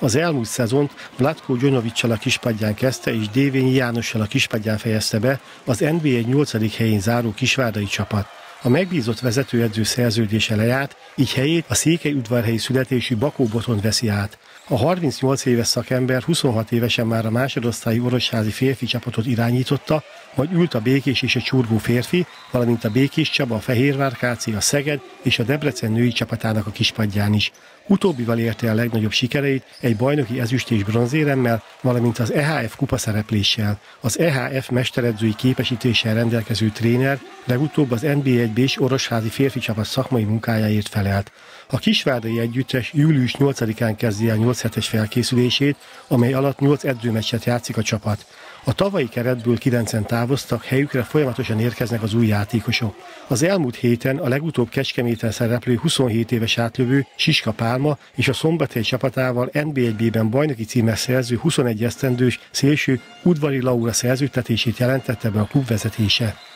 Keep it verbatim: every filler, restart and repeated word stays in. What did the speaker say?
Az elmúlt szezont Vlatko Djanovic-sal a kispadján kezdte és Dévényi Jánossal a kispadján fejezte be az en bé egy nyolcadik helyén záró kisvárdai csapat. A megbízott vezetőedző szerződése lejárt, így helyét a székelyudvarhelyi születésű Bakó Botond veszi át. A harmincnyolc éves szakember huszonhat évesen már a másodosztályi orosházi férfi csapatot irányította, majd ült a Békés és a Csurgó férfi, valamint a Békés Csaba, a Fehérvár ká cé, a Szeged és a Debrecen női csapatának a kispadján is. Utóbbival érte a legnagyobb sikereit egy bajnoki ezüst- és bronzéremmel, valamint az é há ef kupa szerepléssel. Az é há ef mesteredzői képesítéssel rendelkező tréner legutóbb az en bé egy bé-s orosházi férfi csapat szakmai munkájáért felelt. A kisvárdai együttes július nyolcadikán kezdi el nyolc hetes felkészülését, amely alatt nyolc edzőmeccset játszik a csapat. A tavalyi keretből kilencen távoztak, helyükre folyamatosan érkeznek az új játékosok. Az elmúlt héten a legutóbb Kecskeméten szereplő huszonhét éves átlövő Siska Pálma és a Szombathely csapatával en bé egy bé-ben bajnoki címet szerző huszonegy esztendős szélső Udvari Laura szerződtetését jelentette be a klub vezetése.